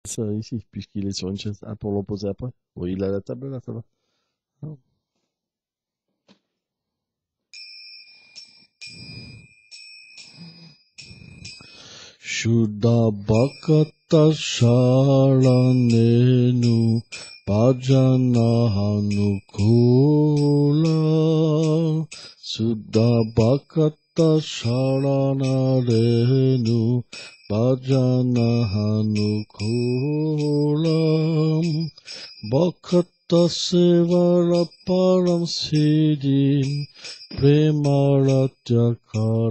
Ça ici, puisqu'il est sur une chaise. Ah, pour l'opposer après. Oui, il a la table là, ça va. Ah. Shuddha Bhakata Sharanenu Bhajana Hanukula Suddha Bhakata Sharanenu Bhajana Hanukulam Bhakata Sevara Param Siddhim Premaratya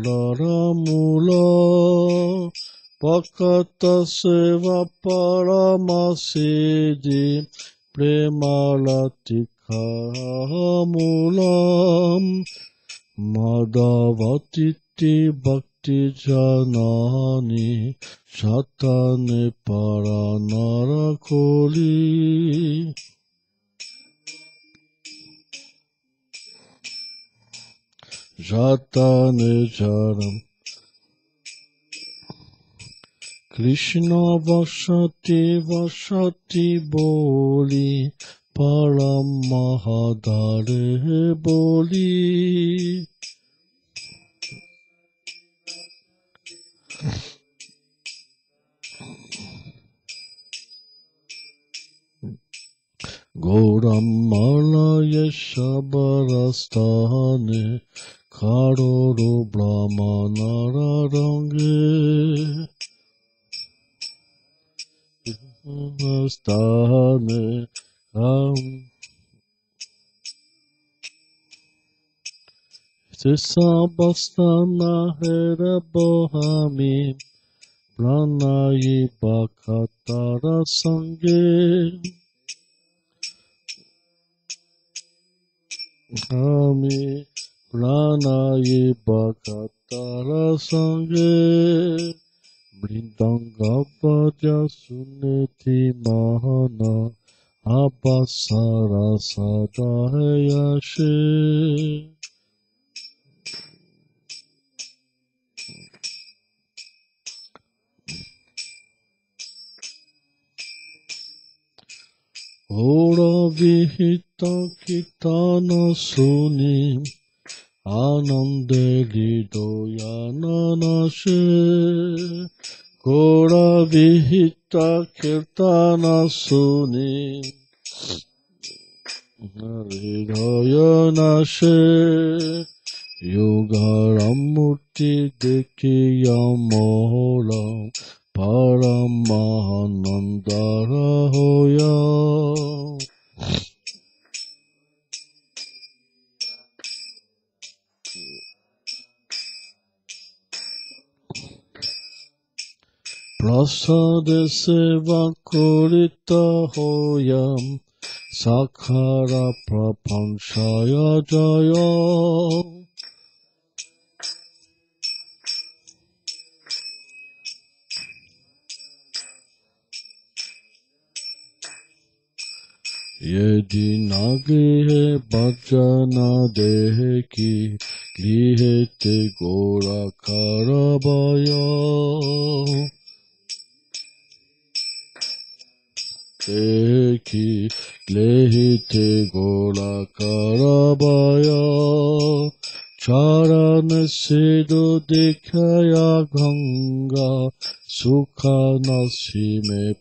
Kararamula Bhakata Seva Paramasiddhi Premalati Karamulam Madhavatiti Bhakti Janani Shatane Paranarakoli Jatane Jaram Krishna Vashati Vashati Boli Paramahadare Boli Gauramala Shabarastane Karoro Brahmanara Range Stane Sisabastana Hera Bohami Pranayi Bhakatara Sange Ami Pranayi Bhakatara Sange Brindanga Bhaja Suneti Mahana Abasara Sadayashe Ora Vihita Kitana Suni Anande Lidoyana Nashe Kora Vihita Kirtana Suni Lidoyana She Yogaramurti Dekhiyamola Paramahanandara Hoya Prasade Seva Kurita Hoyam Sakhara Prapanchaya Jaya Yedi Nagrihe Bhajana Deheki Lihete Gora Karabaya Deheki Lihete Gora Karabaya Charana Siddhu Dikhaya Ganga Sukha Nasime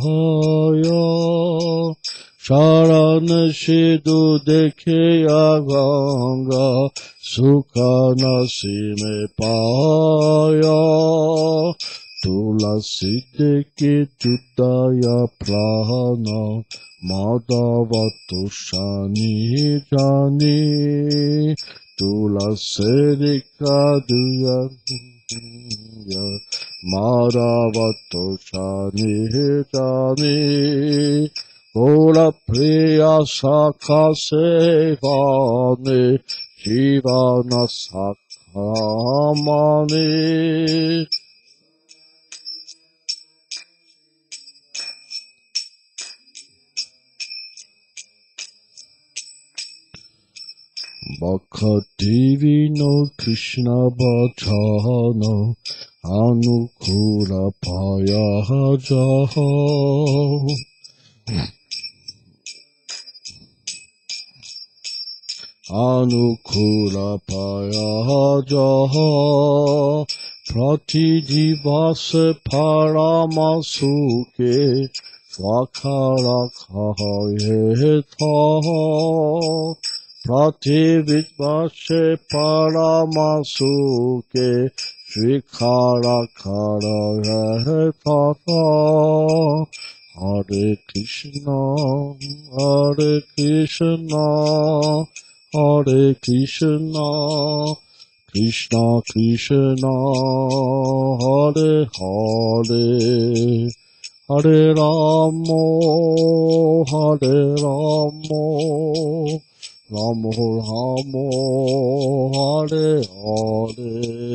Pahaya Charana Siddhu Dikhaya Ganga Sukha Nasime Pahaya Tulasi Dekhi Judaya Prana Madhavato Shani Jani Tulasi Duya Madhavato Shani Jani Gora Priya Sakha Sevane Jivana Sakhamani Bhakti no Krishna Bhajana Anukula Payajaho Anukula Payajaho Pratidivase Paramasuke Swakarakahetho Prativitvase Paramasuke Srikarakaraheta Hare Krishna Hare Krishna Hare Krishna Krishna Krishna Hare Hare Hare Ramo Hare Ramo Ramo Ramo Hare Hare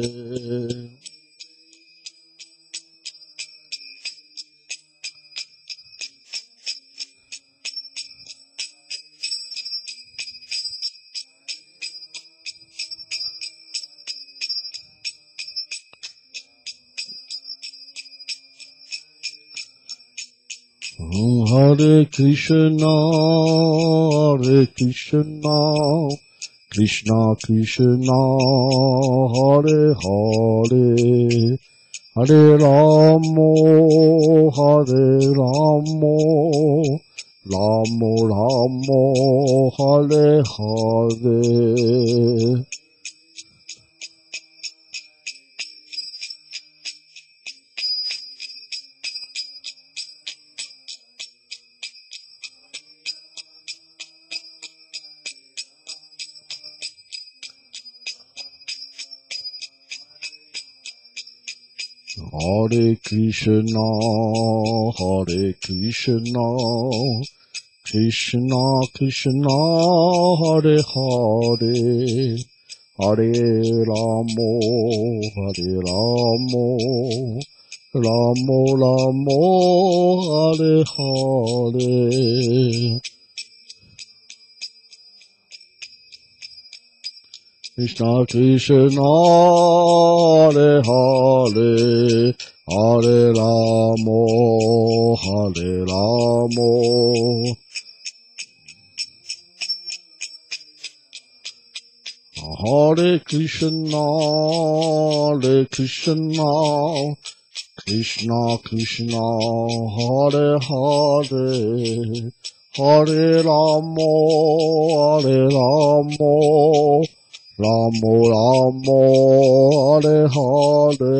Hare Krishna, Hare Krishna, Krishna Krishna, Hare Hare, Hare Ramo, Hare Ramo, Ramo Ramo, Hare Hare. Hare Krishna, Hare Krishna, Krishna Krishna, Hare Hare, Hare Ramo, Hare Ramo, Ramo Ramo, Hare Hare. Krishna Krishna, Hare Hare, Hare Ramo, Hare Ramo. Hare Krishna, Hare Krishna, Krishna Krishna, Hare Hare, Hare Ramo, Hare Ramo, Ramo Ramo, Hare Hare.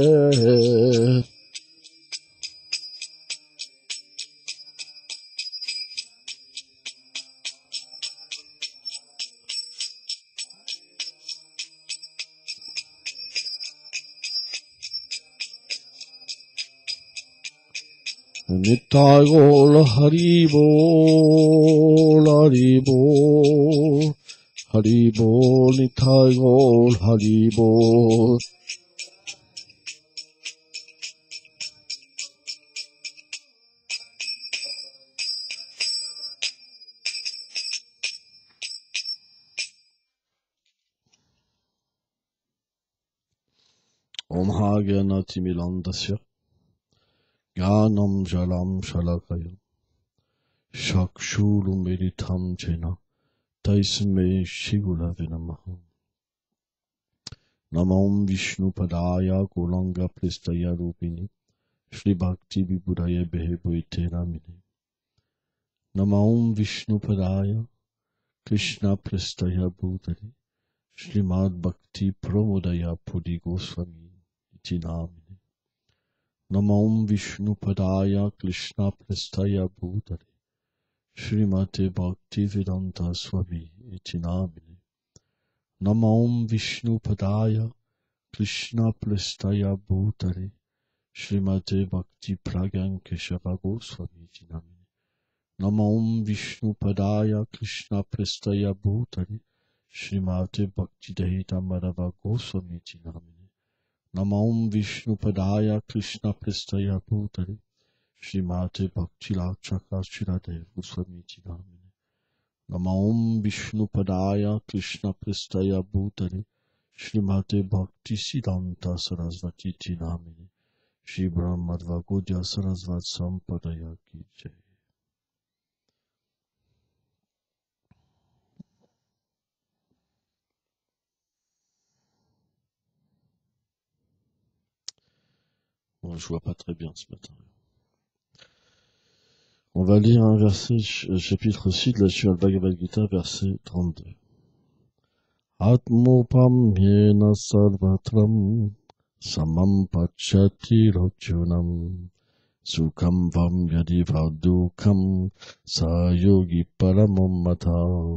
Nittai Gaur Hari Bol, Hari Bol, Hari Bol, Nittai Gaur Hari Bol. Om Hagyanatimilандasya Jnanam Jalam Shalakaya Chakshurumilitam Jena Taisme Shigurave Namaha. Namam Vishnu Padaya Gauranga Pristaya Rupini Shri Bhakti Vibhudaya Behebhuite Ramini. Namam Vishnu Padaya Krishna Pristaya Bhutale Srimad Bhakti Pramodaya Pudi Goswami Iti Namini. Namam Vishnu Padaya Krishna Pristaya Bhutale Srimate Bhakti Vedanta Swami Iti Namini. Namam Vishnu Padaya Krishna Pristaya Bhutale Srimate Bhakti Pragyan Keshava Goswami Iti Namini. Namam Vishnu Padaya Krishna Pristaya Bhutale Srimate Bhakti Dehita Madhava Goswami Iti Namini. Namam Vishnu Padaya Krishna Pristaya Bhutale Srimate Bhakti Lakshaka Shiradev Goswami Iti Namini. Namam Vishnu Padaya Krishna Pristaya Bhutale Shrimate Bhakti Siddhanta Sarasvati Namini Shri Brahmadva Gaudiya Sarasvat Sampadaya Ki Jai. Bon, je vois pas très bien ce matin. On va lire un verset, chapitre 6 de la Srimad Bhagavad Gita, verset 32. Atmopam yena sarvatram samam pachati rachunam sukham vam yadi vadukam sa yogi paramam mata.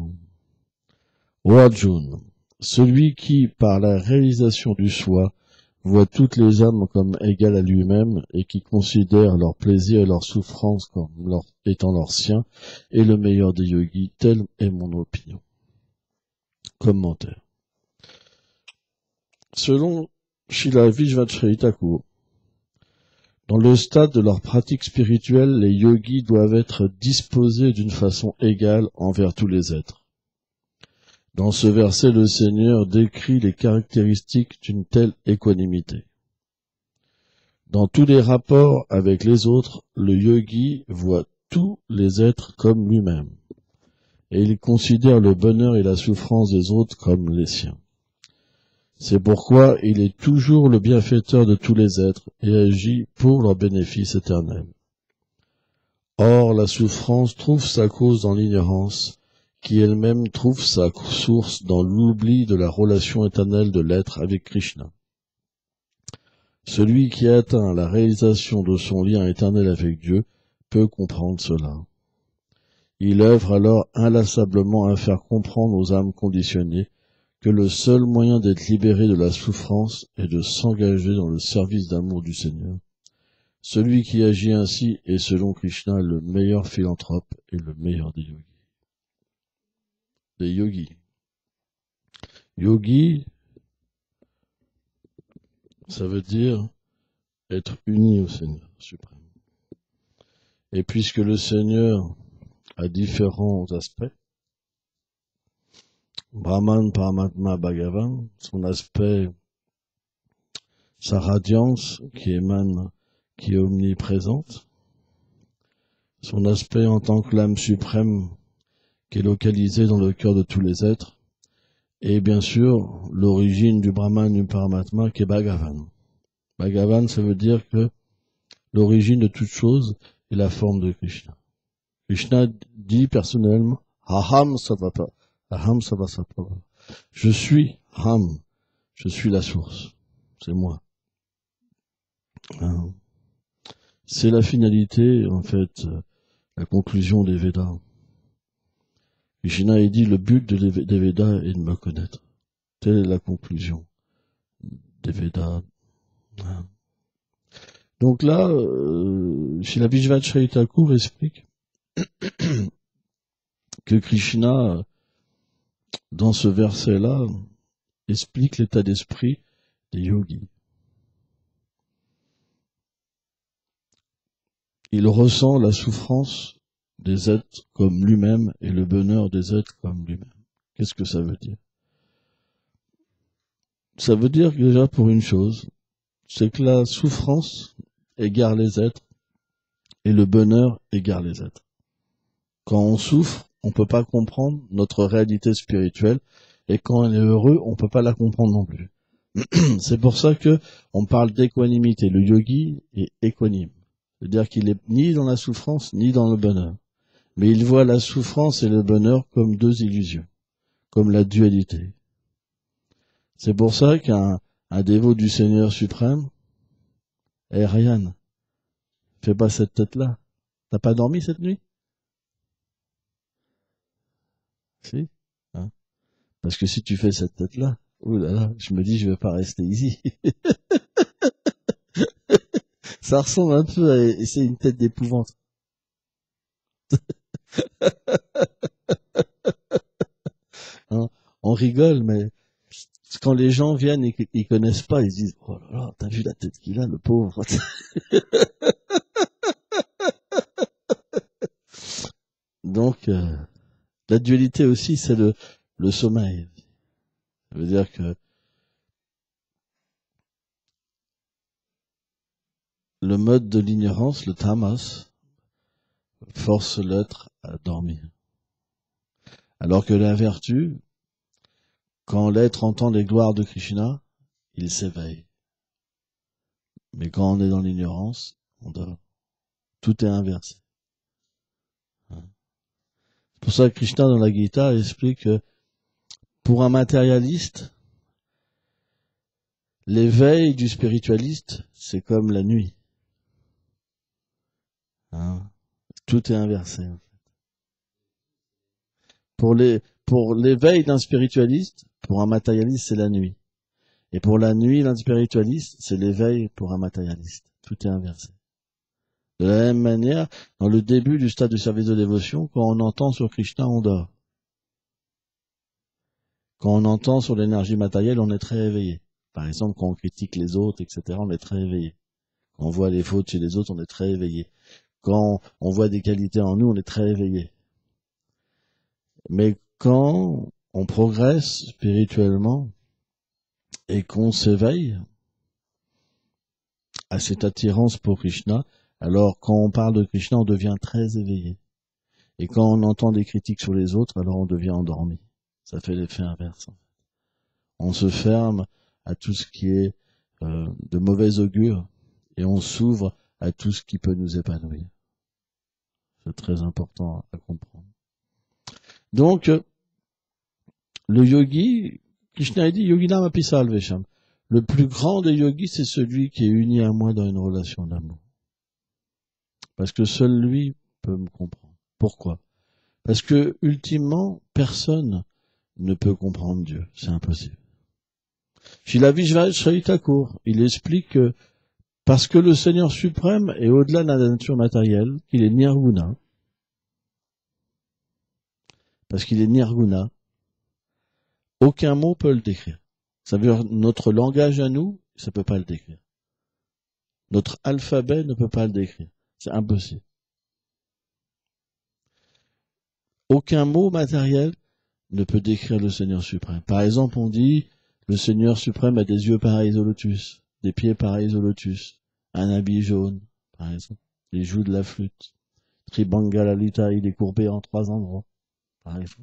Ô Arjuna, celui qui, par la réalisation du soi, voit toutes les âmes comme égales à lui-même et qui considère leur plaisir et leur souffrance comme étant leur sien, est le meilleur des yogis, telle est mon opinion. Commentaire. Selon Srila Vishvacharya Thakur, dans le stade de leur pratique spirituelle, les yogis doivent être disposés d'une façon égale envers tous les êtres. Dans ce verset, le Seigneur décrit les caractéristiques d'une telle équanimité. Dans tous les rapports avec les autres, le yogi voit tous les êtres comme lui-même, et il considère le bonheur et la souffrance des autres comme les siens. C'est pourquoi il est toujours le bienfaiteur de tous les êtres et agit pour leur bénéfice éternel. Or, la souffrance trouve sa cause dans l'ignorance, qui elle-même trouve sa source dans l'oubli de la relation éternelle de l'être avec Krishna. Celui qui a atteint la réalisation de son lien éternel avec Dieu peut comprendre cela. Il œuvre alors inlassablement à faire comprendre aux âmes conditionnées que le seul moyen d'être libéré de la souffrance est de s'engager dans le service d'amour du Seigneur. Celui qui agit ainsi est, selon Krishna, le meilleur philanthrope et le meilleur des yogis. Des yogis. Yogi, ça veut dire être uni au Seigneur suprême. Et puisque le Seigneur a différents aspects, Brahman, Paramatma, Bhagavan, son aspect, sa radiance qui émane, qui est omniprésente, son aspect en tant que l'âme suprême qui est localisée dans le cœur de tous les êtres, et bien sûr l'origine du Brahman, du Paramatma qui est Bhagavan. Bhagavan, ça veut dire que l'origine de toute chose est la forme de Krishna. Krishna dit personnellement, Aham Savapa, Aham Savasapa. Je suis Aham, je suis la source, c'est moi. C'est la finalité, en fait, la conclusion des Védas. Krishna a dit, le but des Védas est de me connaître. Telle est la conclusion des Védas. Donc là, Srila Vishvacharya Thakur explique que Krishna, dans ce verset-là, explique l'état d'esprit des yogis. Il ressent la souffrance des êtres comme lui-même et le bonheur des êtres comme lui-même. Qu'est-ce que ça veut dire? Ça veut dire que déjà pour une chose, c'est que la souffrance égare les êtres et le bonheur égare les êtres. Quand on souffre, on peut pas comprendre notre réalité spirituelle, et quand on est heureux, on peut pas la comprendre non plus. C'est pour ça que on parle d'équanimité. Le yogi est équanime. C'est-à-dire qu'il est ni dans la souffrance, ni dans le bonheur. Mais il voit la souffrance et le bonheur comme deux illusions, comme la dualité. C'est pour ça qu'un dévot du Seigneur suprême, Ryan, fais pas cette tête-là. T'as pas dormi cette nuit? Si, hein? Parce que si tu fais cette tête-là, oh là là, je me dis je vais pas rester ici. Ça ressemble un peu à, c'est une tête d'épouvante. Hein, on rigole, mais quand les gens viennent et qu'ils connaissent pas, ils disent, oh là là, t'as vu la tête qu'il a, le pauvre. Donc, la dualité aussi, c'est le sommeil. Ça veut dire que le mode de l'ignorance, le tamas, force l'être à dormir. Alors que la vertu, quand l'être entend les gloires de Krishna, il s'éveille. Mais quand on est dans l'ignorance, on dort. Tout est inversé. C'est pour ça que Krishna dans la Gita explique que pour un matérialiste, l'éveil du spiritualiste, c'est comme la nuit. Tout est inversé. Pour l'éveil d'un spiritualiste, pour un matérialiste, c'est la nuit. Et pour la nuit d'un spiritualiste, c'est l'éveil pour un matérialiste. Tout est inversé. De la même manière, dans le début du stade de service de dévotion, quand on entend sur Krishna, on dort. Quand on entend sur l'énergie matérielle, on est très éveillé. Par exemple, quand on critique les autres, etc., on est très éveillé. Quand on voit les fautes chez les autres, on est très éveillé. Quand on voit des qualités en nous, on est très éveillé. Mais quand on progresse spirituellement et qu'on s'éveille à cette attirance pour Krishna, alors quand on parle de Krishna, on devient très éveillé. Et quand on entend des critiques sur les autres, alors on devient endormi. Ça fait l'effet inverse. On se ferme à tout ce qui est de mauvais augure et on s'ouvre à tout ce qui peut nous épanouir. C'est très important à comprendre. Donc, le yogi, Krishna a dit, Yoginam api salvesham. Le plus grand des yogis, c'est celui qui est uni à moi dans une relation d'amour. Parce que seul lui peut me comprendre. Pourquoi? Parce que, ultimement, personne ne peut comprendre Dieu. C'est impossible. Srila Vishvacharya Thakur, il explique que parce que le Seigneur suprême est au-delà de la nature matérielle, qu'il est nirguna, parce qu'il est nirguna, aucun mot peut le décrire. Ça veut dire notre langage à nous, ça peut pas le décrire. Notre alphabet ne peut pas le décrire. C'est impossible. Aucun mot matériel ne peut décrire le Seigneur suprême. Par exemple, on dit le Seigneur suprême a des yeux pareils au lotus, des pieds pareils au lotus, un habit jaune, par exemple. Il joue de la flûte. Tribangalalita, il est courbé en 3 endroits, par exemple.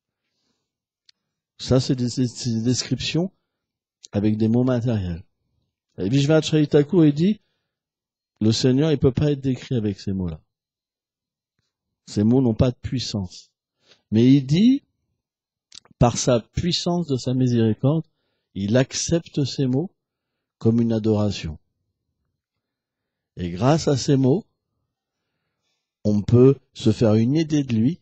Ça, c'est des descriptions avec des mots matériels. Et Vishvacharya Thakur, il dit, le Seigneur, il peut pas être décrit avec ces mots-là. Ces mots n'ont pas de puissance. Mais il dit, par sa puissance de sa miséricorde, il accepte ces mots comme une adoration. Et grâce à ces mots, on peut se faire une idée de lui,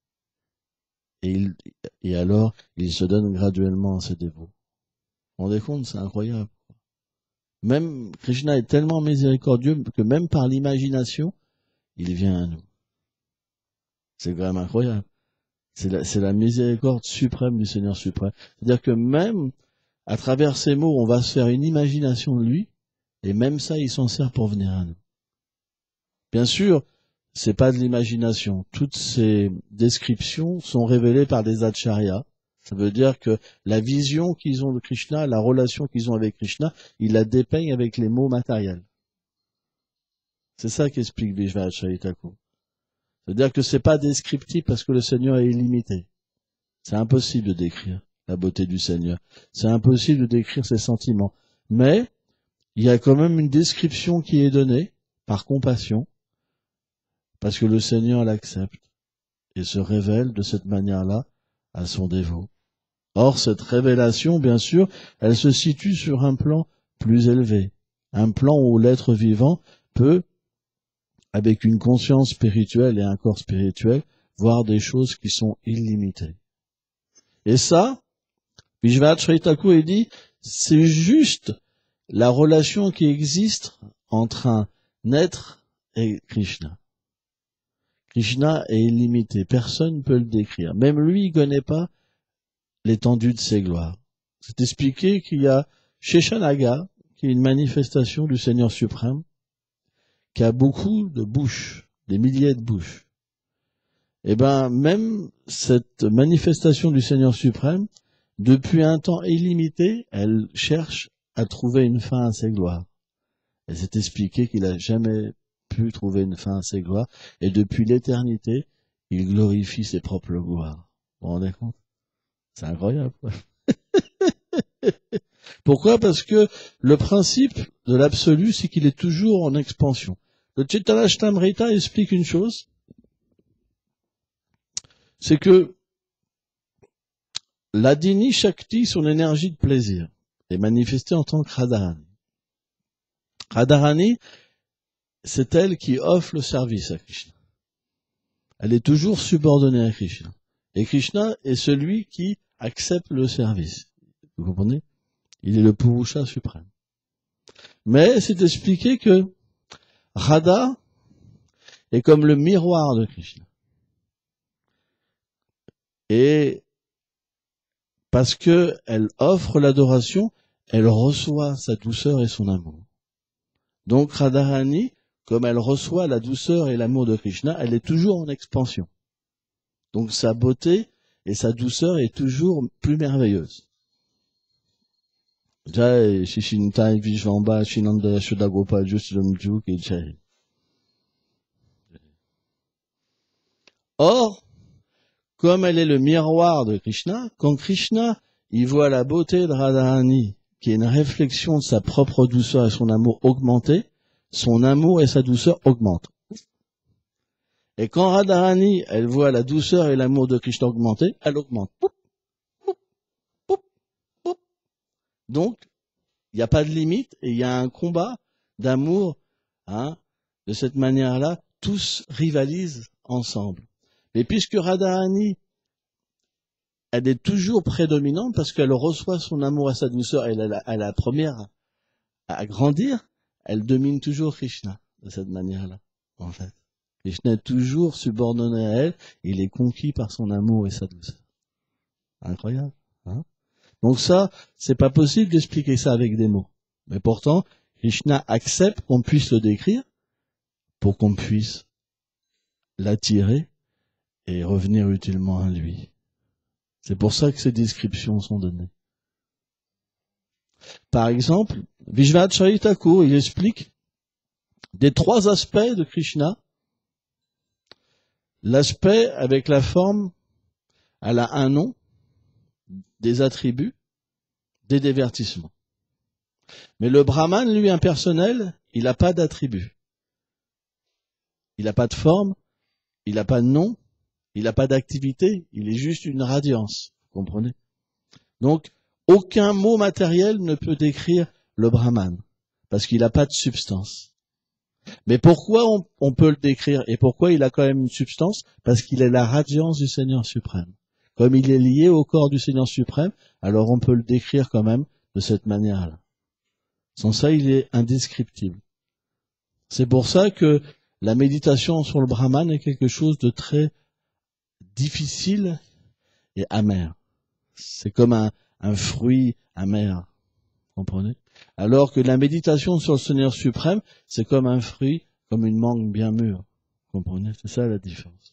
et alors il se donne graduellement à ses dévots. Vous vous rendez compte, c'est incroyable. Même Krishna est tellement miséricordieux que même par l'imagination, il vient à nous. C'est quand même incroyable. C'est la miséricorde suprême du Seigneur suprême. C'est-à-dire que même à travers ces mots, on va se faire une imagination de lui, et même ça, il s'en sert pour venir à nous. Bien sûr, c'est pas de l'imagination. Toutes ces descriptions sont révélées par des acharyas. Ça veut dire que la vision qu'ils ont de Krishna, la relation qu'ils ont avec Krishna, ils la dépeignent avec les mots matériels. C'est ça qu'explique Vishvacharya Thakur. C'est-à-dire que c'est pas descriptif parce que le Seigneur est illimité. C'est impossible de décrire la beauté du Seigneur. C'est impossible de décrire ses sentiments. Mais il y a quand même une description qui est donnée par compassion, parce que le Seigneur l'accepte et se révèle de cette manière-là à son dévot. Or, cette révélation, bien sûr, elle se situe sur un plan plus élevé, un plan où l'être vivant peut, avec une conscience spirituelle et un corps spirituel, voir des choses qui sont illimitées. Et ça, Vishvacharya Thakur, il dit, c'est juste la relation qui existe entre un être et Krishna. Krishna est illimité, personne ne peut le décrire. Même lui, il ne connaît pas l'étendue de ses gloires. C'est expliqué qu'il y a Sheshanaga, qui est une manifestation du Seigneur suprême, qui a beaucoup de bouches, des milliers de bouches. Et ben, même cette manifestation du Seigneur suprême, depuis un temps illimité, elle cherche à trouver une fin à ses gloires. Elle s'est expliqué qu'il a jamais pu trouver une fin à ses gloires, et depuis l'éternité, il glorifie ses propres gloires. Vous vous rendez compte? C'est incroyable, quoi. Pourquoi? Parce que le principe de l'absolu, c'est qu'il est toujours en expansion. Le Chaitanya explique une chose, c'est que l'Adini Shakti, son énergie de plaisir, est manifestée en tant que Radharani. Radharani, c'est elle qui offre le service à Krishna. Elle est toujours subordonnée à Krishna. Et Krishna est celui qui accepte le service. Vous comprenez? Il est le Purusha suprême. Mais c'est expliqué que Radha est comme le miroir de Krishna. Et parce que elle offre l'adoration, elle reçoit sa douceur et son amour. Donc Radharani, comme elle reçoit la douceur et l'amour de Krishna, elle est toujours en expansion. Donc sa beauté et sa douceur est toujours plus merveilleuse. Jai Shishintai Vishvamba Shinanda Yashoda Gopal Jusudamjuk et Jai. Or, comme elle est le miroir de Krishna, quand Krishna il voit la beauté de Radharani, qui est une réflexion de sa propre douceur et son amour augmenter, son amour et sa douceur augmentent. Et quand Radharani, elle voit la douceur et l'amour de Krishna augmenter, elle augmente. Poup, poup, poup, poup. Donc, il n'y a pas de limite et il y a un combat d'amour. De cette manière-là, tous rivalisent ensemble. Mais puisque Radharani, elle est toujours prédominante parce qu'elle reçoit son amour et sa douceur, elle est la première à grandir, elle domine toujours Krishna de cette manière-là, en fait. Krishna est toujours subordonné à elle, il est conquis par son amour et sa douceur. Incroyable, hein? Donc ça, c'est pas possible d'expliquer ça avec des mots. Mais pourtant, Krishna accepte qu'on puisse le décrire pour qu'on puisse l'attirer et revenir utilement à lui. C'est pour ça que ces descriptions sont données. Par exemple, Vishwanath Chaitanya Thakur, il explique des trois aspects de Krishna. L'aspect avec la forme, elle a un nom, des attributs, des divertissements. Mais le Brahman, lui, impersonnel, il n'a pas d'attributs. Il n'a pas de forme, il n'a pas de nom, il n'a pas d'activité, il est juste une radiance. Vous comprenez? Donc, aucun mot matériel ne peut décrire le Brahman, parce qu'il n'a pas de substance. Mais pourquoi on peut le décrire et pourquoi il a quand même une substance? Parce qu'il est la radiance du Seigneur suprême. Comme il est lié au corps du Seigneur suprême, alors on peut le décrire quand même de cette manière-là. Sans ça, il est indescriptible. C'est pour ça que la méditation sur le Brahman est quelque chose de très difficile et amer. C'est comme un fruit amer. Comprenez? Alors que la méditation sur le Seigneur suprême, c'est comme un fruit, comme une mangue bien mûre. Comprenez? C'est ça la différence.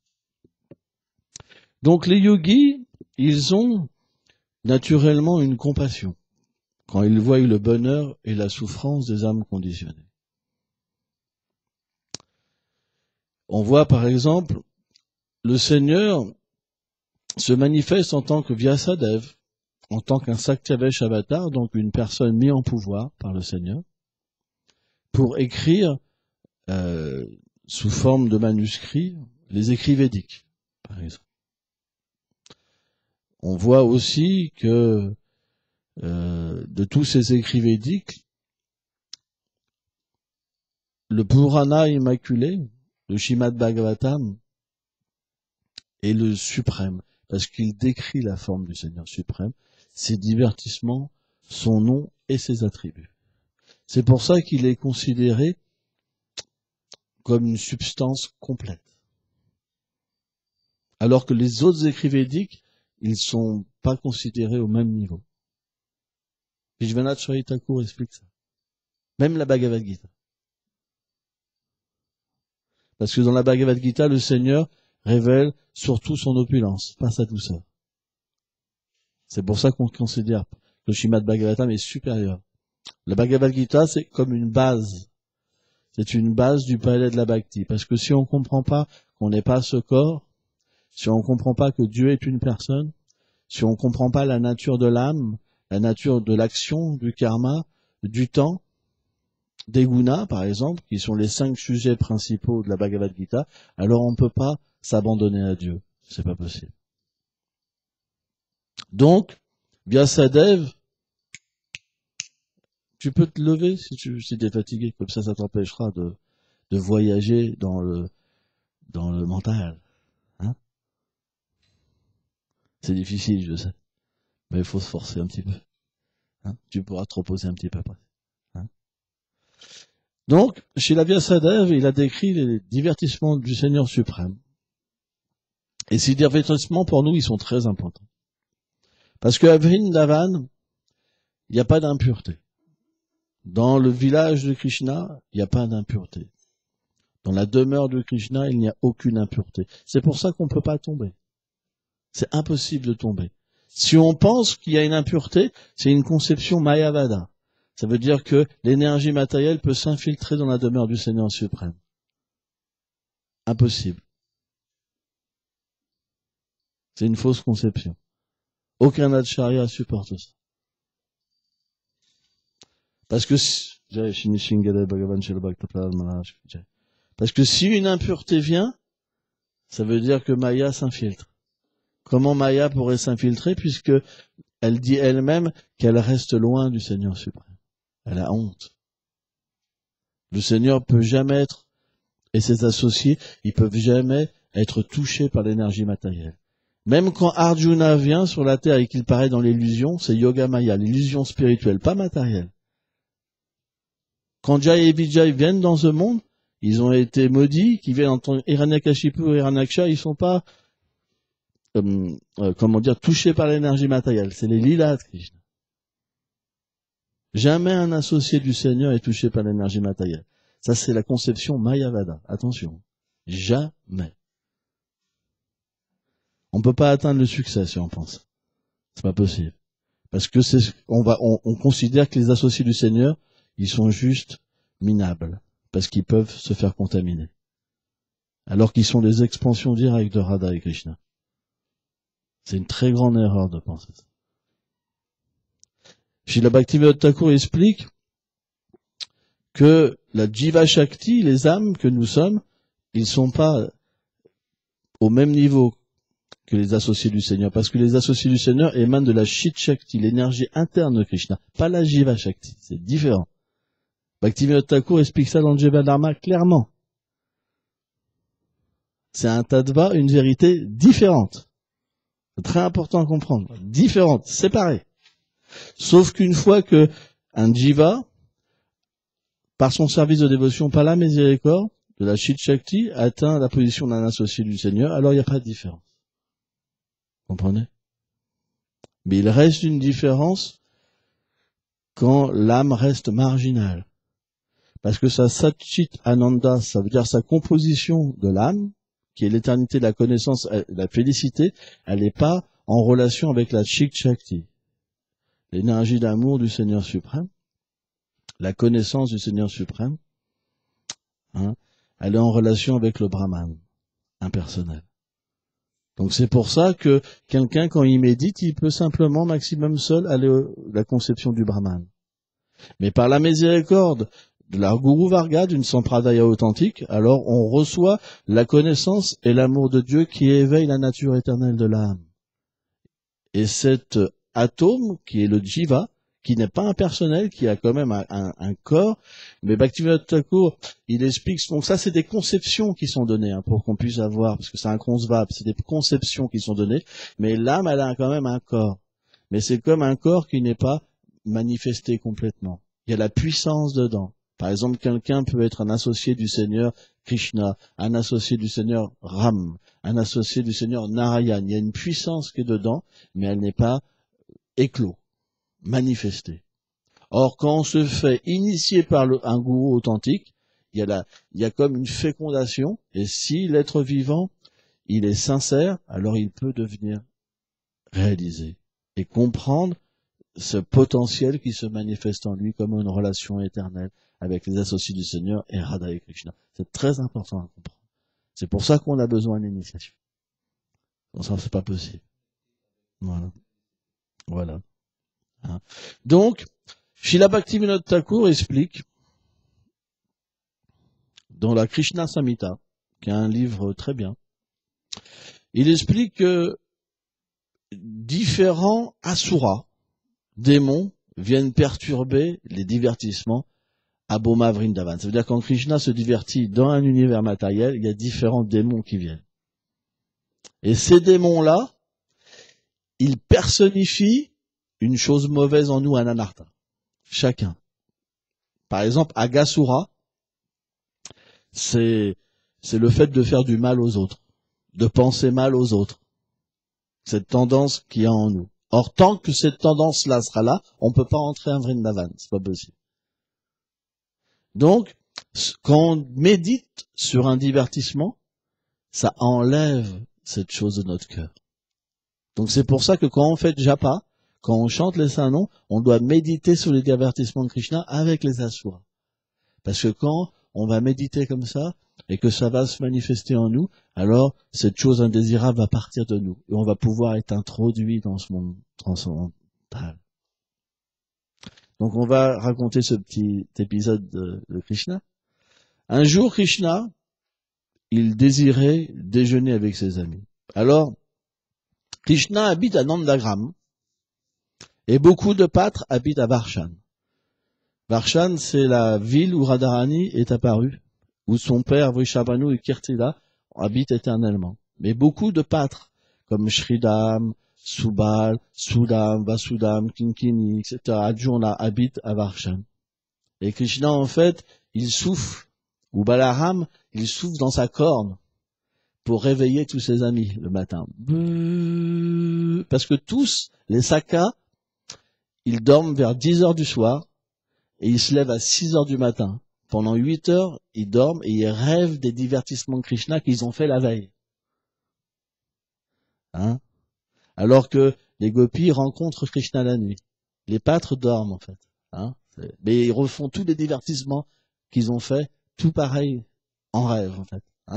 Donc les yogis, ils ont naturellement une compassion quand ils voient le bonheur et la souffrance des âmes conditionnées. On voit par exemple le Seigneur se manifeste en tant que Vyasadeva, en tant qu'un Sakyavesh avatar, donc une personne mise en pouvoir par le Seigneur, pour écrire sous forme de manuscrits les écrits védiques, par exemple. On voit aussi que de tous ces écrits védiques, le Purana immaculé, le Shrimad Bhagavatam, est le suprême, parce qu'il décrit la forme du Seigneur suprême, ses divertissements, son nom et ses attributs. C'est pour ça qu'il est considéré comme une substance complète. Alors que les autres écrits védiques, ils sont pas considérés au même niveau. Vishwanath Chaitanya Thakur explique ça. Même la Bhagavad Gita. Parce que dans la Bhagavad Gita, le Seigneur révèle surtout son opulence, pas sa douceur. C'est pour ça qu'on considère que le Shrimad Bhagavatam est supérieur La Bhagavad Gita, c'est comme une base. C'est une base du palais de la Bhakti. Parce que si on ne comprend pas qu'on n'est pas ce corps, si on ne comprend pas que Dieu est une personne, si on ne comprend pas la nature de l'âme, la nature de l'action, du karma, du temps, des gunas, par exemple, qui sont les 5 sujets principaux de la Bhagavad Gita, alors on ne peut pas s'abandonner à Dieu. C'est pas possible. Donc, Vyasadev, tu peux te lever si tu es fatigué, comme ça t'empêchera de voyager dans le mental. Hein, c'est difficile, je sais, mais il faut se forcer un petit peu. Hein, tu pourras te reposer un petit peu après. Hein. Donc, chez la Vyasadev, il a décrit les divertissements du Seigneur suprême. Et ces divertissements, pour nous, ils sont très importants. Parce qu'à Vrindavan, il n'y a pas d'impureté. Dans le village de Krishna, il n'y a pas d'impureté. Dans la demeure de Krishna, il n'y a aucune impureté. C'est pour ça qu'on ne peut pas tomber. C'est impossible de tomber. Si on pense qu'il y a une impureté, c'est une conception mayavada. Ça veut dire que l'énergie matérielle peut s'infiltrer dans la demeure du Seigneur suprême. Impossible. C'est une fausse conception. Aucun acharya supporte ça. Parce que si une impureté vient, ça veut dire que Maya s'infiltre. Comment Maya pourrait s'infiltrer puisque elle dit elle-même qu'elle reste loin du Seigneur suprême. Elle a honte. Le Seigneur peut jamais être, et ses associés, ils peuvent jamais être touchés par l'énergie matérielle. Même quand Arjuna vient sur la terre et qu'il paraît dans l'illusion, c'est Yoga Maya, l'illusion spirituelle, pas matérielle. Quand Jai et Vijay viennent dans ce monde, ils ont été maudits, qui viennent entendre Hiranyakashipu et Hiranyaksha, ils sont pas, touchés par l'énergie matérielle. C'est les lilas de Krishna. Jamais un associé du Seigneur est touché par l'énergie matérielle. Ça, c'est la conception Mayavada. Attention. Jamais. On ne peut pas atteindre le succès si on pense. C'est pas possible. Parce que on considère que les associés du Seigneur, ils sont juste minables. Parce qu'ils peuvent se faire contaminer. Alors qu'ils sont les expansions directes de Radha et Krishna. C'est une très grande erreur de penser ça. Srila Bhaktivinoda Thakur explique que la Jiva Shakti, les âmes que nous sommes, ils ne sont pas au même niveau que les associés du Seigneur, parce que les associés du Seigneur émanent de la Chit Shakti, l'énergie interne de Krishna, pas la Jiva Shakti, c'est différent. Bhaktivinoda Thakur explique ça dans le Jeva Dharma clairement. C'est un tattva, une vérité différente. C'est très important à comprendre. Différente, séparée. Sauf qu'une fois que un jiva, par son service de dévotion, par la miséricorde, de la Chit Shakti, atteint la position d'un associé du Seigneur, alors il n'y a pas de différence. Comprenez? Mais il reste une différence quand l'âme reste marginale. Parce que sa Satchit Ananda, ça veut dire sa composition de l'âme, qui est l'éternité, la connaissance, la félicité, elle n'est pas en relation avec la Chit Shakti. L'énergie d'amour du Seigneur suprême, la connaissance du Seigneur suprême, hein, elle est en relation avec le Brahman, impersonnel. Donc c'est pour ça que quelqu'un, quand il médite, il peut simplement, maximum seul, aller à la conception du Brahman. Mais par la miséricorde de la Guru Varga, d'une Sampradaya authentique, alors on reçoit la connaissance et l'amour de Dieu qui éveille la nature éternelle de l'âme. Et cet atome, qui est le jiva, qui n'est pas impersonnel, qui a quand même un corps, mais Bhaktivinoda Thakur, il explique, donc ça c'est des conceptions qui sont données, hein, pour qu'on puisse avoir, parce que c'est un concevable, c'est des conceptions qui sont données, mais l'âme, elle a quand même un corps. Mais c'est comme un corps qui n'est pas manifesté complètement. Il y a la puissance dedans. Par exemple, quelqu'un peut être un associé du Seigneur Krishna, un associé du Seigneur Ram, un associé du Seigneur Narayan. Il y a une puissance qui est dedans, mais elle n'est pas éclos, manifestée. Or, quand on se fait initier par un gourou authentique, il y a comme une fécondation, et si l'être vivant, il est sincère, alors il peut devenir réalisé et comprendre ce potentiel qui se manifeste en lui comme une relation éternelle avec les associés du Seigneur et Radha et Krishna. C'est très important à comprendre. C'est pour ça qu'on a besoin d'initiation. Sans ça, c'est pas possible. Voilà. Voilà. Hein. Donc, Srila Bhaktivinoda Thakur explique dans la Krishna Samhita, qui est un livre très bien, il explique que différents asuras, démons, viennent perturber les divertissements à Boma Vrindavan. Ça veut dire que quand Krishna se divertit dans un univers matériel, il y a différents démons qui viennent. Et ces démons-là, ils personnifient une chose mauvaise en nous, un anartha. Chacun. Par exemple, Agasura, c'est le fait de faire du mal aux autres, de penser mal aux autres. Cette tendance qu'il y a en nous. Or, tant que cette tendance-là sera là, on ne peut pas entrer en Vrindavan. C'est pas possible. Donc, quand on médite sur un divertissement, ça enlève cette chose de notre cœur. Donc c'est pour ça que quand on fait japa, quand on chante les saints noms, on doit méditer sur les divertissements de Krishna avec les asuras. Parce que quand on va méditer comme ça, et que ça va se manifester en nous, alors cette chose indésirable va partir de nous. Et on va pouvoir être introduit dans ce monde transcendantal. Donc on va raconter ce petit épisode de Krishna. Un jour, Krishna, il désirait déjeuner avec ses amis. Alors, Krishna habite à Nandagram, et beaucoup de pâtres habitent à Varshan. Varshan, c'est la ville où Radharani est apparue, où son père Vrishabhanu et Kirtila habitent éternellement. Mais beaucoup de pâtres, comme Shridham, Subal, Sudam, Vasudam, Kinkini, etc., Arjuna habitent à Varshan. Et Krishna, en fait, il souffle, ou Balaram, il souffle dans sa corne pour réveiller tous ses amis le matin. Parce que tous, les sakas, ils dorment vers 10 heures du soir et ils se lèvent à 6 heures du matin. Pendant 8 heures, ils dorment et ils rêvent des divertissements de Krishna qu'ils ont fait la veille. Hein? Alors que les gopis rencontrent Krishna la nuit. Les pâtres dorment en fait. Hein? Mais ils refont tous les divertissements qu'ils ont fait, tout pareil, en rêve en fait. Hein?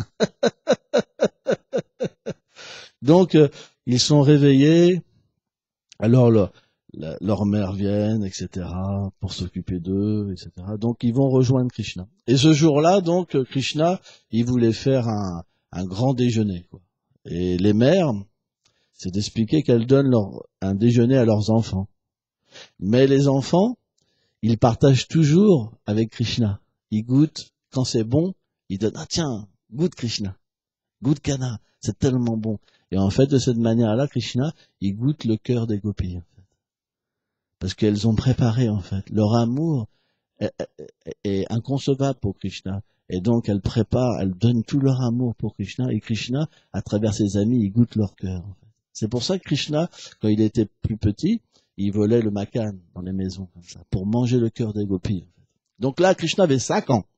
Donc, ils sont réveillés, alors leurs mères viennent, etc., pour s'occuper d'eux, etc. Donc, ils vont rejoindre Krishna. Et ce jour-là, donc, Krishna, il voulait faire un grand déjeuner, quoi. Et les mères, c'est d'expliquer qu'elles donnent un déjeuner à leurs enfants. Mais les enfants, ils partagent toujours avec Krishna. Ils goûtent, quand c'est bon, ils donnent, ah tiens, goûte Krishna, goûte Kana, c'est tellement bon. Et en fait, de cette manière-là, Krishna, il goûte le cœur des gopis, en fait. Parce qu'elles ont préparé, en fait. Leur amour est inconcevable pour Krishna. Et donc, elles préparent, elles donnent tout leur amour pour Krishna. Et Krishna, à travers ses amis, il goûte leur cœur, en fait. C'est pour ça que Krishna, quand il était plus petit, il volait le makan dans les maisons, comme ça, pour manger le cœur des gopis, en fait. Donc là, Krishna avait 5 ans.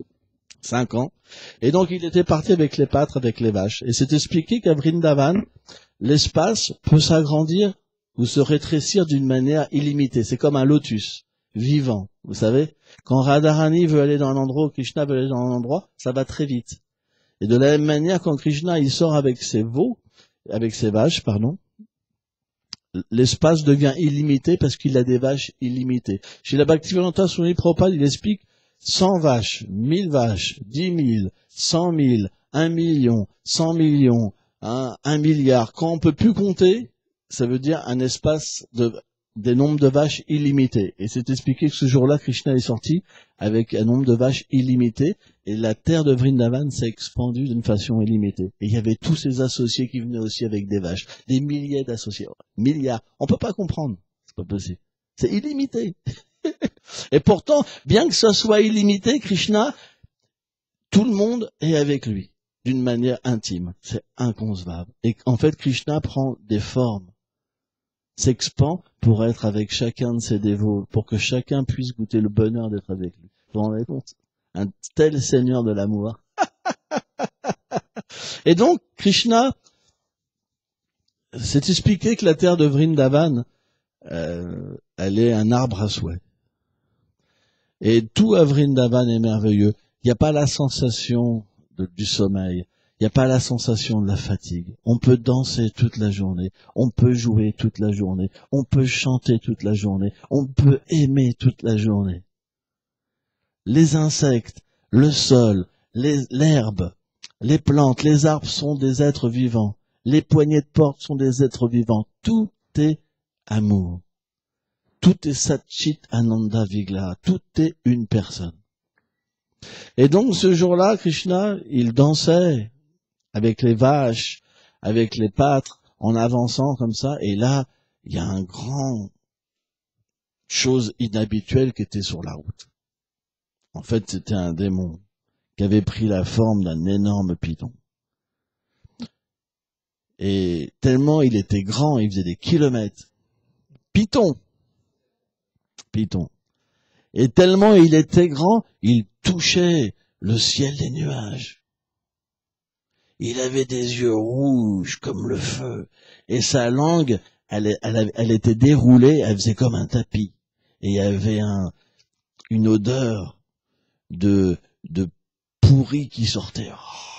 5 ans. Et donc, il était parti avec les pâtres, avec les vaches. Et c'est expliqué qu'à Vrindavan, l'espace peut s'agrandir ou se rétrécir d'une manière illimitée. C'est comme un lotus vivant. Vous savez, quand Radharani veut aller dans un endroit ou Krishna veut aller dans un endroit, ça va très vite. Et de la même manière, quand Krishna il sort avec ses vaches, l'espace devient illimité parce qu'il a des vaches illimitées. Chez la Bhaktivedanta Swami Prabhupada, il explique 100 vaches, 1000 vaches, 10 000, 100 000, 1 million, 100 millions, 1 milliard. Quand on peut plus compter, ça veut dire un espace des nombres de vaches illimités. Et c'est expliqué que ce jour-là, Krishna est sorti avec un nombre de vaches illimité et la terre de Vrindavan s'est expandue d'une façon illimitée. Et il y avait tous ces associés qui venaient aussi avec des vaches. Des milliers d'associés. Milliards. On peut pas comprendre. C'est pas possible. C'est illimité. Et pourtant, bien que ce soit illimité, Krishna, tout le monde est avec lui, d'une manière intime. C'est inconcevable. Et en fait, Krishna prend des formes, s'expand pour être avec chacun de ses dévots, pour que chacun puisse goûter le bonheur d'être avec lui. Vous vous rendez compte? Un tel seigneur de l'amour. Et donc, Krishna, c'est expliqué que la terre de Vrindavan, elle est un arbre à souhait. Et tout à Vrindavan est merveilleux. Il n'y a pas la sensation du sommeil. Il n'y a pas la sensation de la fatigue. On peut danser toute la journée. On peut jouer toute la journée. On peut chanter toute la journée. On peut aimer toute la journée. Les insectes, le sol, l'herbe, les plantes, les arbres sont des êtres vivants. Les poignées de porte sont des êtres vivants. Tout est amour. Tout est Satchit Ananda Vigla. Tout est une personne. Et donc ce jour-là, Krishna, il dansait avec les vaches, avec les pâtres, en avançant comme ça. Et là, il y a un grand chose inhabituelle qui était sur la route. En fait, c'était un démon qui avait pris la forme d'un énorme python. Et tellement il était grand, il faisait des kilomètres. Python. Et tellement il était grand, il touchait le ciel des nuages. Il avait des yeux rouges comme le feu. Et sa langue, elle était déroulée, elle faisait comme un tapis. Et il y avait une odeur de pourri qui sortait.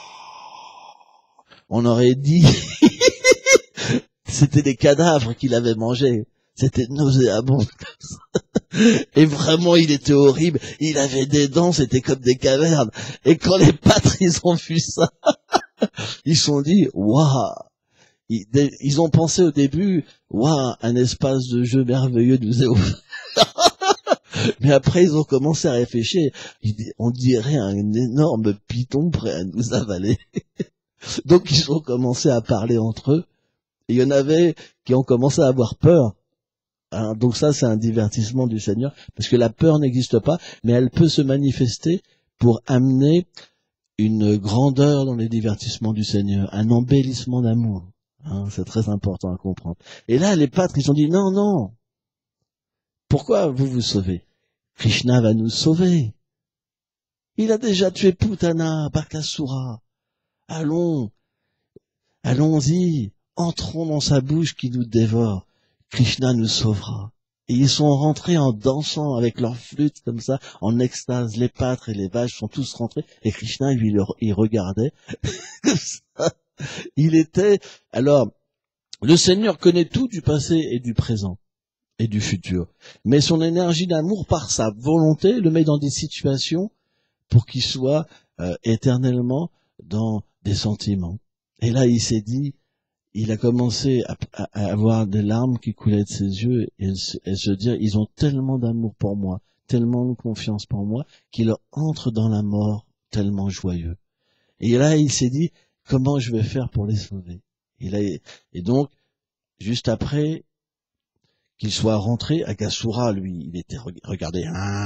On aurait dit, c'était des cadavres qu'il avait mangés. C'était nauséabond. Et vraiment, il était horrible. Il avait des dents, c'était comme des cavernes. Et quand les pâtres, ils ont vu ça, ils se sont dit, waouh. Ils ont pensé au début, waouh, un espace de jeu merveilleux nous est offert. Mais après, ils ont commencé à réfléchir. On dirait un énorme python prêt à nous avaler. Donc, ils ont commencé à parler entre eux. Et il y en avait qui ont commencé à avoir peur. Hein, donc ça, c'est un divertissement du Seigneur, parce que la peur n'existe pas, mais elle peut se manifester pour amener une grandeur dans les divertissements du Seigneur, un embellissement d'amour. Hein, c'est très important à comprendre. Et là, les pâtres, ils ont dit, non, pourquoi vous vous sauvez? Krishna va nous sauver. Il a déjà tué Putana, Bakasura. Allons-y, entrons dans sa bouche qui nous dévore. Krishna nous sauvera. Et ils sont rentrés en dansant avec leur flûte comme ça, en extase. Les pâtres et les vaches sont tous rentrés. Et Krishna, lui, il regardait comme ça. Il était... Alors, le Seigneur connaît tout du passé et du présent et du futur. Mais son énergie d'amour, par sa volonté, le met dans des situations pour qu'il soit éternellement dans des sentiments. Et là, il s'est dit... Il a commencé à avoir des larmes qui coulaient de ses yeux et se dire, ils ont tellement d'amour pour moi, tellement de confiance pour moi, qu'il entre dans la mort tellement joyeux. Et là, il s'est dit, comment je vais faire pour les sauver? Et donc, juste après qu'il soit rentré, Aghasura, lui, il était, regardez,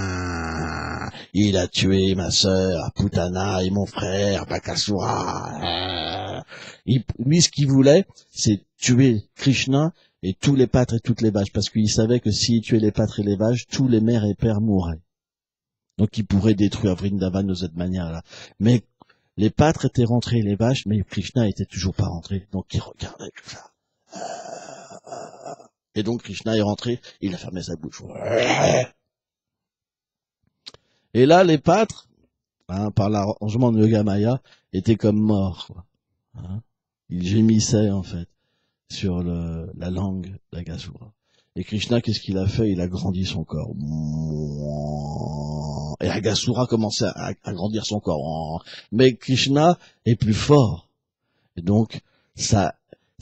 il a tué ma sœur, Putana, et mon frère, Bakasura. Lui, ce qu'il voulait, c'est tuer Krishna et tous les pâtres et toutes les vaches, parce qu'il savait que s'il tuait les pâtres et les vaches, tous les mères et pères mourraient. Donc il pourrait détruire Vrindavan de cette manière-là. Mais les pâtres étaient rentrés, les vaches, mais Krishna était toujours pas rentré. Donc il regardait tout ça. Et donc Krishna est rentré, il a fermé sa bouche. Et là, les pâtres, hein, par l'arrangement de Yogamaya, étaient comme morts, quoi. Hein, ils gémissaient, en fait, sur la langue d'Aghasura. Et Krishna, qu'est-ce qu'il a fait? Il a grandi son corps. Et Aghasura commençait à grandir son corps. Mais Krishna est plus fort. Et donc, ça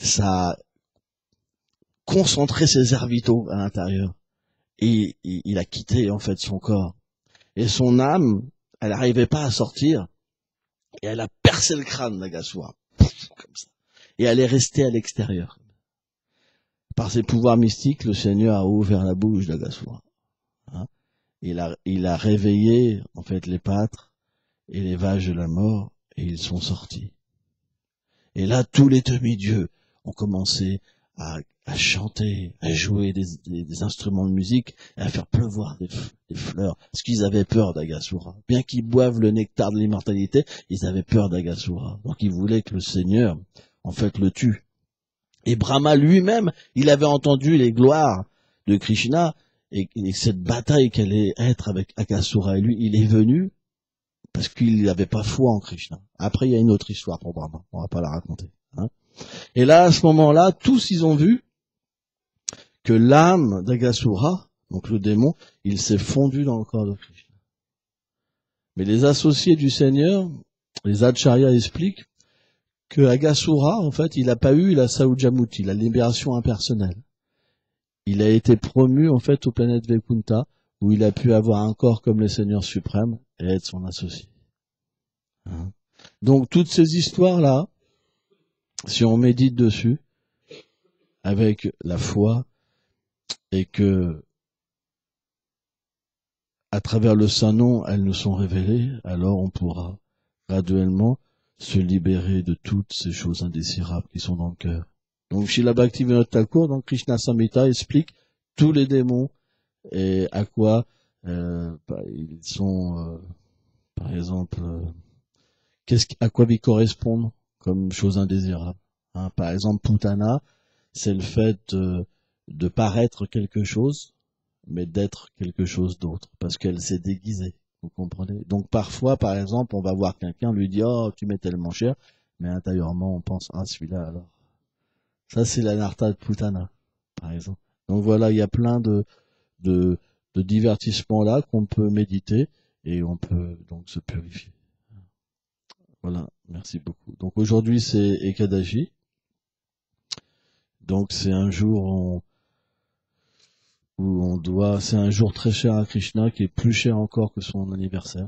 concentrer ses airs vitaux à l'intérieur. Et il a quitté, en fait, son corps. Et son âme, elle n'arrivait pas à sortir. Et elle a percé le crâne d'Aghasura. Comme ça. Et elle est restée à l'extérieur. Par ses pouvoirs mystiques, le Seigneur a ouvert la bouche d'Aghasura. Hein, il a réveillé, en fait, les pâtres et les vaches de la mort, et ils sont sortis. Et là, tous les demi-dieux ont commencé à chanter, à jouer des instruments de musique, et à faire pleuvoir des fleurs, parce qu'ils avaient peur d'Aghasura. Bien qu'ils boivent le nectar de l'immortalité, ils avaient peur d'Aghasura. Donc ils voulaient que le Seigneur, en fait, le tue. Et Brahma lui-même, il avait entendu les gloires de Krishna, et cette bataille qu'allait être avec Akasura et lui, il est venu parce qu'il n'avait pas foi en Krishna. Après, il y a une autre histoire pour Brahma, on va pas la raconter. Hein. Et là, à ce moment-là, tous ils ont vu que l'âme d'Akasura, donc le démon, il s'est fondu dans le corps de Krishna. Mais les associés du Seigneur, les acharyas expliquent que Agasura, en fait, il n'a pas eu la Saujamuti, la libération impersonnelle. Il a été promu, en fait, aux planètes Vaikuntha, où il a pu avoir un corps comme le Seigneur suprême et être son associé. Hein. Donc, toutes ces histoires-là, si on médite dessus, avec la foi, et que, à travers le Saint-Nom, elles nous sont révélées, alors on pourra graduellement se libérer de toutes ces choses indésirables qui sont dans le cœur. Donc, Srila Bhaktivinoda Thakur, dans Krishna Samhita, explique tous les démons et à quoi ils sont, par exemple, à quoi ils correspondent comme choses indésirables. Hein, par exemple, Putana, c'est le fait de paraître quelque chose, mais d'être quelque chose d'autre, parce qu'elle s'est déguisée. Vous comprenez? Donc parfois, par exemple, on va voir quelqu'un, lui dit oh tu m'es tellement cher, mais intérieurement on pense ah celui-là alors. Ça c'est la narta de Putana, par exemple. Donc voilà, il y a plein de divertissements là qu'on peut méditer et on peut donc se purifier. Voilà, merci beaucoup. Donc aujourd'hui c'est Ekadashi. Donc c'est un jour où on doit, c'est un jour très cher à Krishna, qui est plus cher encore que son anniversaire.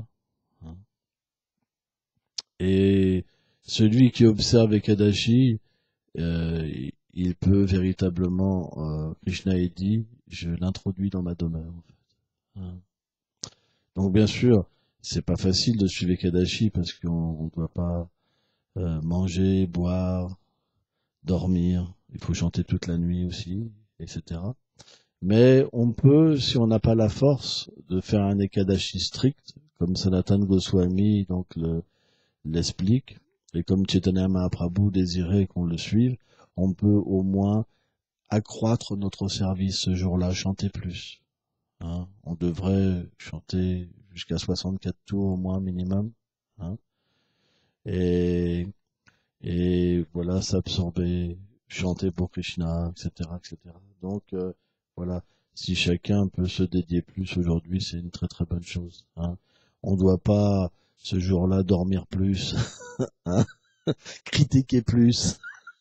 Et celui qui observe Ekadashi, il peut véritablement, Krishna est dit, je l'introduis dans ma demeure. En fait. Donc bien sûr, c'est pas facile de suivre Ekadashi parce qu'on ne doit pas manger, boire, dormir. Il faut chanter toute la nuit aussi, etc. Mais on peut, si on n'a pas la force de faire un Ekadashi strict, comme Sanatan Goswami donc l'explique, et comme Chaitanya Mahaprabhu désirait qu'on le suive, on peut au moins accroître notre service ce jour-là, chanter plus. Hein. On devrait chanter jusqu'à 64 tours au moins minimum. Hein. Et voilà, s'absorber, chanter pour Krishna, etc., etc. Donc voilà, si chacun peut se dédier plus aujourd'hui, c'est une très très bonne chose. Hein. On ne doit pas ce jour-là dormir plus, hein, critiquer plus.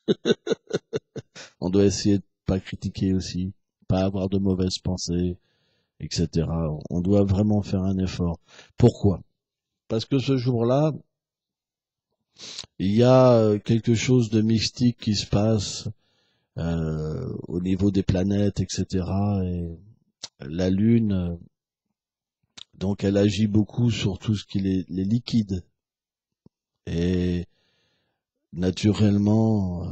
On doit essayer de pas critiquer aussi, pas avoir de mauvaises pensées, etc. On doit vraiment faire un effort. Pourquoi? Parce que ce jour-là, il y a quelque chose de mystique qui se passe au niveau des planètes, etc. Et la Lune, donc elle agit beaucoup sur tout ce qui est les liquides. Et naturellement,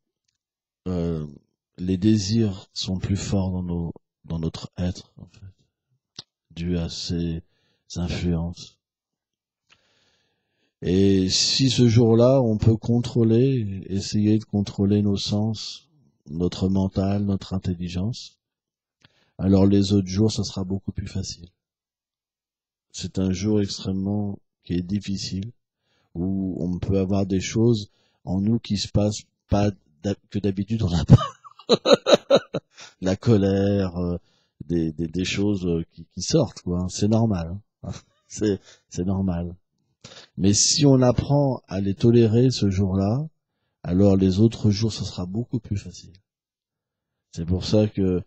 les désirs sont plus forts dans notre être, en fait, dû à ces influences. Et si ce jour-là, on peut essayer de contrôler nos sens, notre mental, notre intelligence, alors les autres jours, ça sera beaucoup plus facile. C'est un jour extrêmement qui est difficile, où on peut avoir des choses en nous qui se passent pas que d'habitude on n'a pas. La colère, des choses qui sortent, quoi. C'est normal. Hein. C'est normal. Mais si on apprend à les tolérer ce jour-là, alors les autres jours, ça sera beaucoup plus facile. C'est pour ça que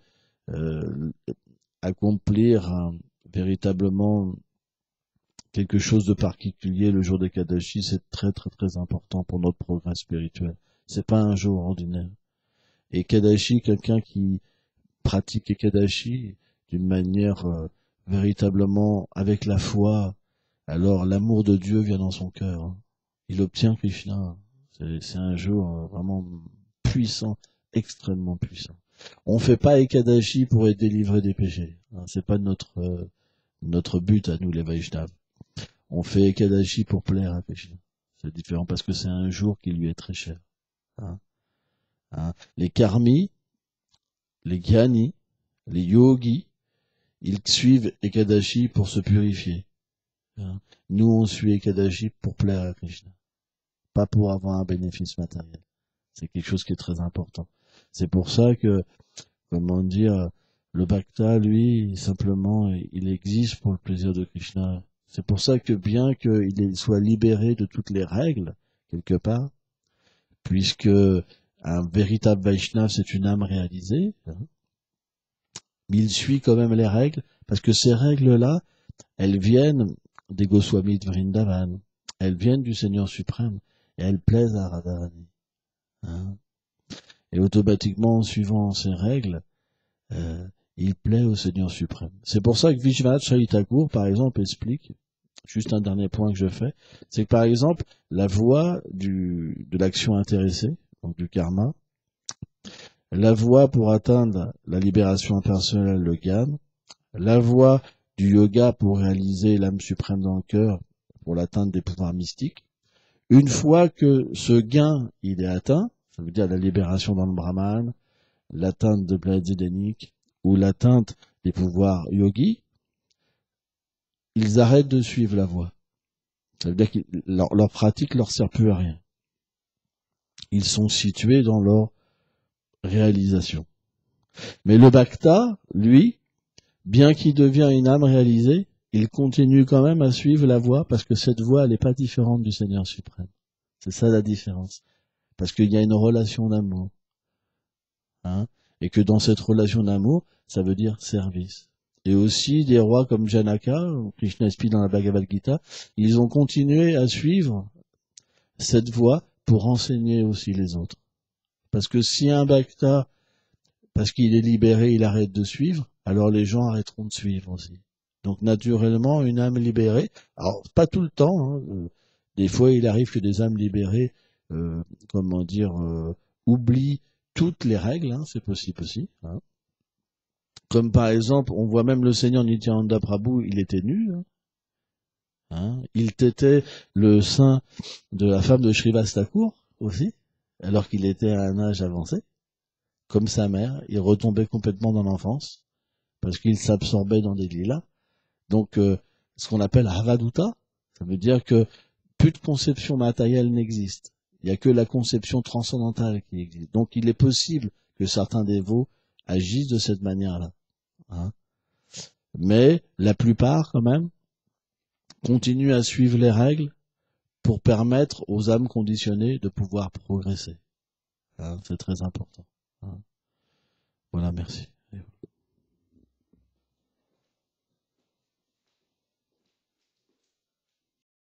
accomplir véritablement quelque chose de particulier le jour d'Ekadashi, c'est très très très important pour notre progrès spirituel. C'est pas un jour ordinaire. Et Ekadashi, quelqu'un qui pratique Ekadashi d'une manière véritablement avec la foi, alors l'amour de Dieu vient dans son cœur. Hein. Il obtient Krishna. C'est un jour vraiment puissant, extrêmement puissant. On fait pas Ekadashi pour être délivré des péchés. Hein. C'est pas notre but à nous les Vaishnavas. On fait Ekadashi pour plaire à Krishna. C'est différent parce que c'est un jour qui lui est très cher. Hein. Hein. Les karmis, les gyani, Les yogis, ils suivent Ekadashi pour se purifier. Nous, on suit Ekadashi pour plaire à Krishna, pas pour avoir un bénéfice matériel. C'est quelque chose qui est très important. C'est pour ça que, comment dire, le bhakta, lui, simplement, il existe pour le plaisir de Krishna. C'est pour ça que bien qu'il soit libéré de toutes les règles, quelque part, puisque un véritable Vaishnava, c'est une âme réalisée, mais il suit quand même les règles, parce que ces règles-là, elles viennent des Goswamis de Vrindavan, elles viennent du Seigneur suprême, et elles plaisent à Radharani. Et automatiquement, en suivant ces règles, il plaît au Seigneur suprême. C'est pour ça que Vishwanath Chaitya Thakur, par exemple, explique, juste un dernier point que je fais, c'est que par exemple, la voie de l'action intéressée, donc du karma, la voie pour atteindre la libération impersonnelle, le Gyan, la voie du yoga pour réaliser l'âme suprême dans le cœur, pour l'atteinte des pouvoirs mystiques. Une fois que ce gain, il est atteint, ça veut dire la libération dans le Brahman, l'atteinte de planètes édéniques, ou l'atteinte des pouvoirs yogis, ils arrêtent de suivre la voie. Ça veut dire que leur pratique leur sert plus à rien. Ils sont situés dans leur réalisation. Mais le bhakta, lui, bien qu'il devient une âme réalisée, il continue quand même à suivre la voie parce que cette voie, elle n'est pas différente du Seigneur suprême. C'est ça la différence. Parce qu'il y a une relation d'amour. Et que dans cette relation d'amour, ça veut dire service. Et aussi, des rois comme Janaka, ou Krishna explique dans la Bhagavad Gita, ils ont continué à suivre cette voie pour enseigner aussi les autres. Parce que si un bhakta, parce qu'il est libéré, il arrête de suivre, alors les gens arrêteront de suivre aussi. Donc naturellement, une âme libérée, alors pas tout le temps, des fois il arrive que des âmes libérées, oublient toutes les règles, c'est possible aussi. Comme par exemple, on voit même le Seigneur Nityananda Prabhu, il était nu. Il tétait le sein de la femme de Srivas Thakur aussi, alors qu'il était à un âge avancé. Comme sa mère, il retombait complètement dans l'enfance, parce qu'il s'absorbait dans des lilas. Donc, ce qu'on appelle Avaduta, ça veut dire que plus de conception matérielle n'existe. Il n'y a que la conception transcendantale qui existe. Donc, il est possible que certains dévots agissent de cette manière-là. Mais la plupart, quand même, continuent à suivre les règles pour permettre aux âmes conditionnées de pouvoir progresser. C'est très important. Voilà, merci.